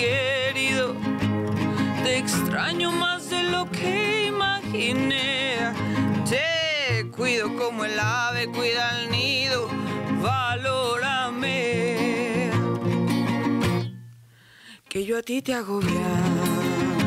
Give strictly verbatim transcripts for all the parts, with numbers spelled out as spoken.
querido. Te extraño más de lo que imaginé. Te cuido como el ave cuida el nido. Valórame, que yo a ti te hago bien.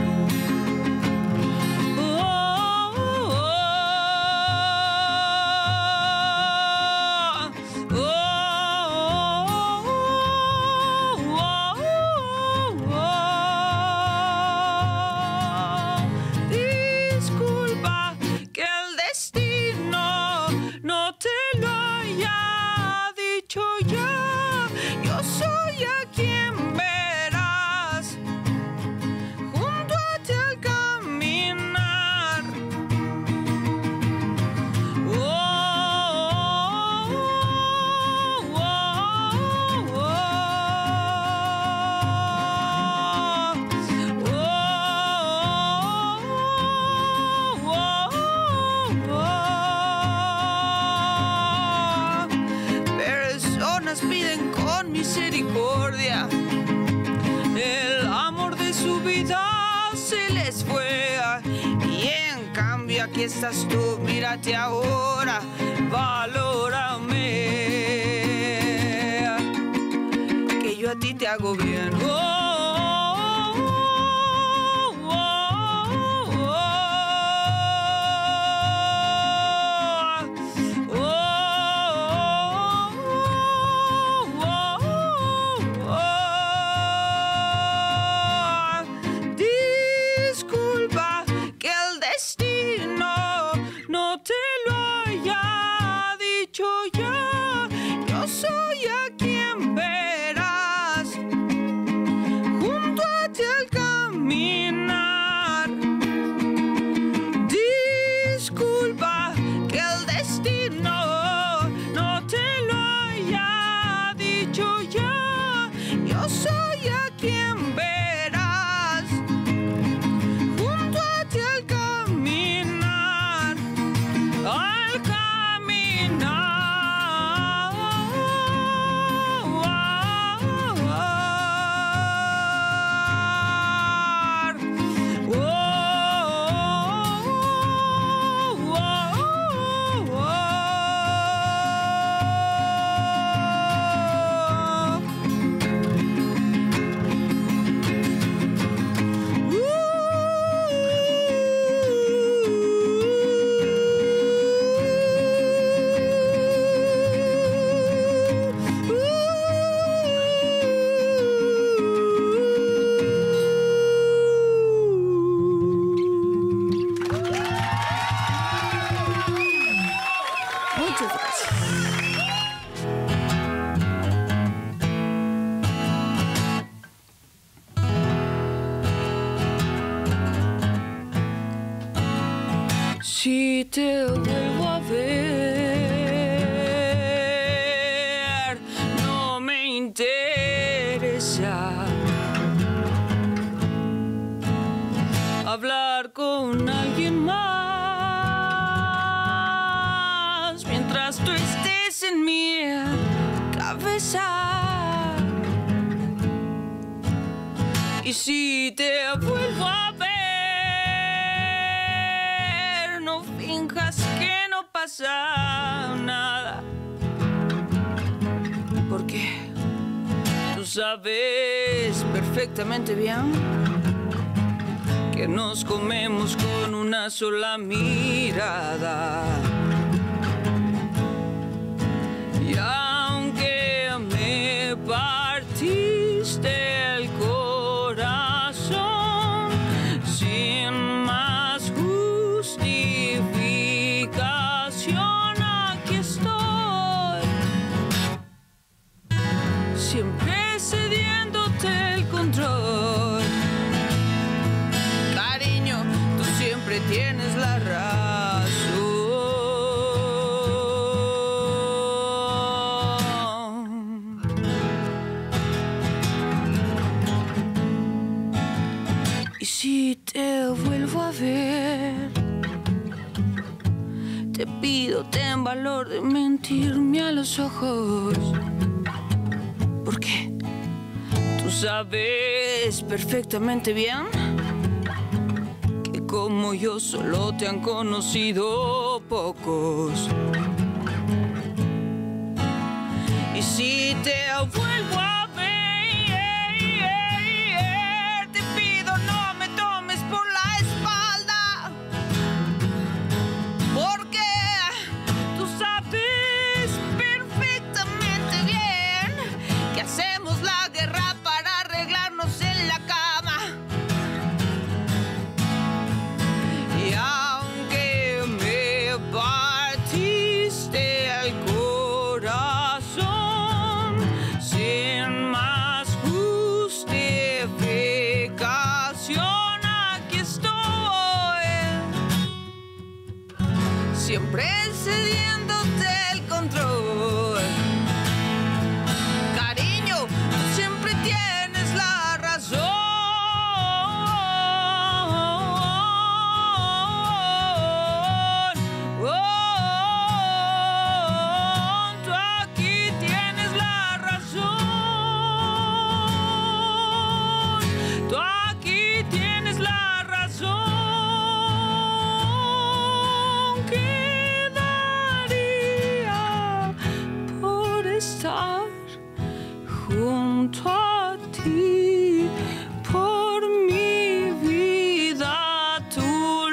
Piden con misericordia, el amor de su vida se les fue, y en cambio aquí estás tú, mírate ahora, valórame, que yo a ti te hago bien. Oh, si te vuelvo a ver, no me interesa hablar con alguien más mientras tú estés en mi cabeza. Y si te vuelvo a ver, finjas que no pasa nada, porque tú sabes perfectamente bien que nos comemos con una sola mirada. Y aunque me partiste el corazón sin más justificación, aquí estoy, siempre cediéndote el control. Cariño, tú siempre tienes la razón. Y si te vuelvo a ver, te pido ten valor de mentirme a los ojos, porque tú Tú sabes perfectamente bien que como yo solo te han conocido pocos. Y si te vuelvo a ver, te pido no me tomes por la espalda, porque tú sabes perfectamente bien que hacemos la guerra para arreglarnos en la cama. Y aunque me partiste el corazón sin más justificación, aquí estoy, siempre cediéndote el control. Cariño, tú siempre tienes la razón. Oh, tú aquí tienes la razón. Tú aquí tienes la razón. ¿Qué daría por estar junto a ti, por mi vida a tu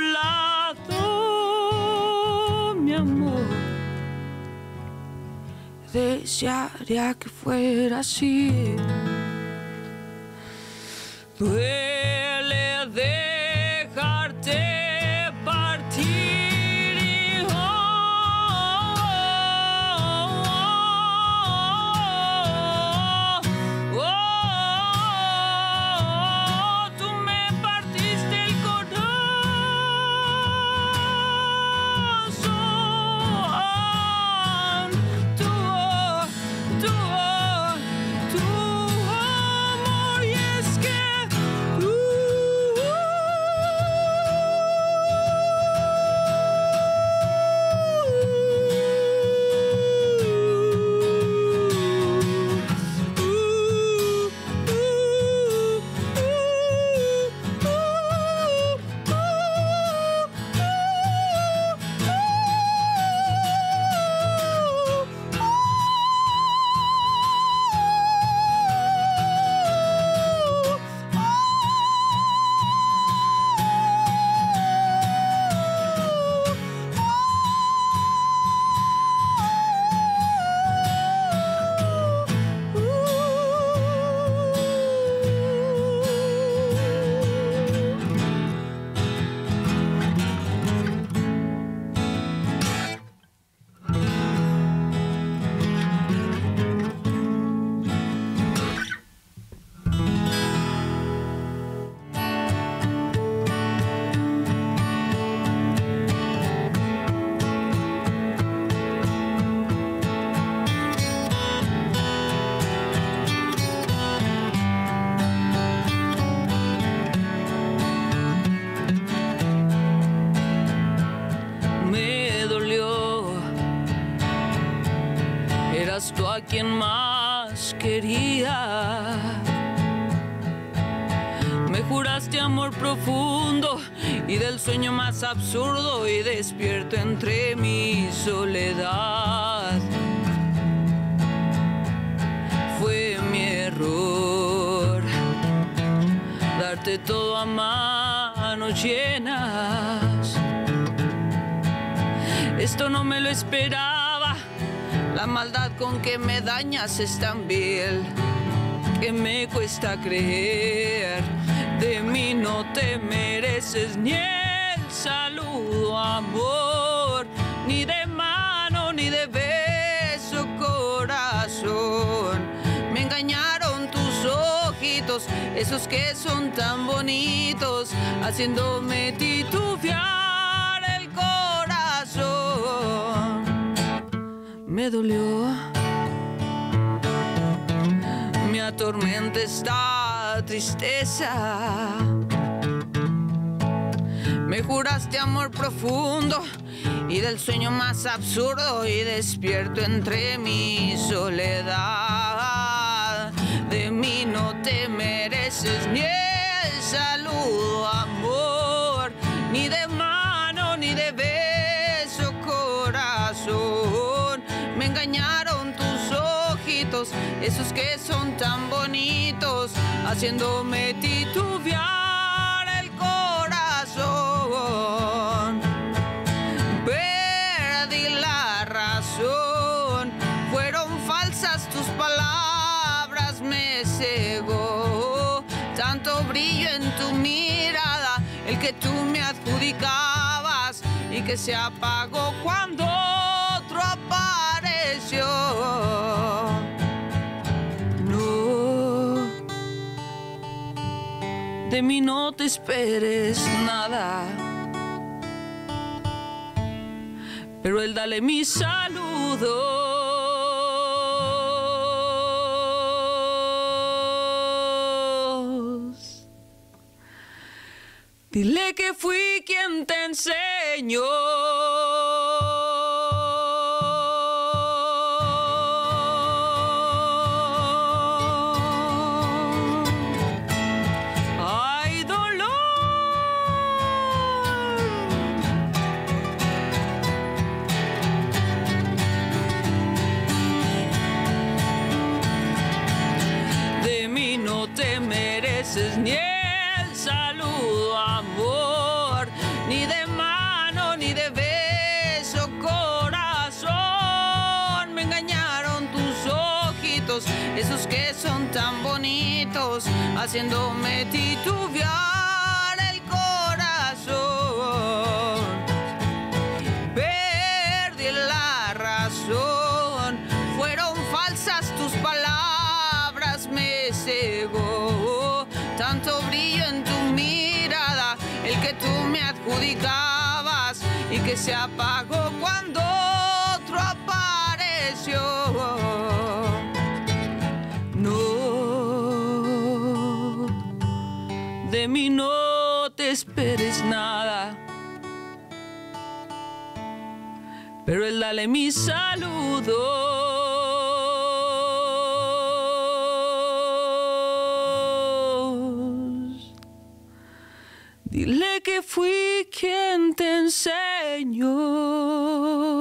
lado, mi amor? Desearía que fuera así. Duele dejarte partir y oh, oh, oh, tú me partiste el corazón. Tú, tú, tu amor, y es que tú me dolió. Eras tú a quien más quería. Me juraste amor profundo y del sueño más absurdo, y despierto entre mi soledad. Fue mi error darte todo a manos llenas. Esto no me lo esperaba. La maldad con que me dañas es tan vil que me cuesta creer. De mí no te mereces ni el saludo, amor, ni de mano, ni de beso, corazón. Me engañaron tus ojitos, esos que son tan bonitos, haciéndome titubear el corazón. Me dolió. Me atormenta esta tristeza. Me juraste amor profundo y del sueño más absurdo, y despierto entre mi soledad. De mí no te saludo, amor, ni de mano, ni de beso, corazón. Me engañaron tus ojitos, esos que son tan bonitos, haciéndome titubear el corazón. Perdí la razón, fueron falsas tus palabras, me cegó tanto brillo en tu mirada, el que tú me adjudicabas y que se apagó cuando otro apareció. No, de mí no te esperes nada, pero él dale mi saludo. Dile que fui quien te enseñó. Ay, dolor. De mí no te mereces ni el saludo, amor, ni de mano, ni de beso, corazón. Me engañaron tus ojitos, esos que son tan bonitos, haciéndome titubear el corazón. Perdí la razón, fueron falsas tus palabras, me cegó tanto brillo en tu mirada, el que tú me adjudicabas y que se apagó cuando otro apareció. No, de mí no te esperes nada, pero él dale mi saludo. Dile que fui quien te enseñó.